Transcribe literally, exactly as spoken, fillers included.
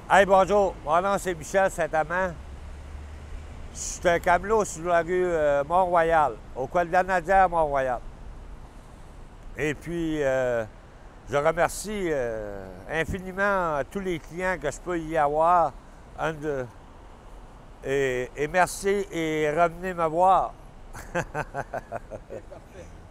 Hey, bonjour. Mon nom, c'est Michel Saint-Amand. Je suis un camelot sur la rue euh, Mont-Royal, au coin de la Nadière, Mont-Royal. Et puis, euh, je remercie euh, infiniment tous les clients que je peux y avoir. Un de- et, et merci et revenez me voir. OK, parfait.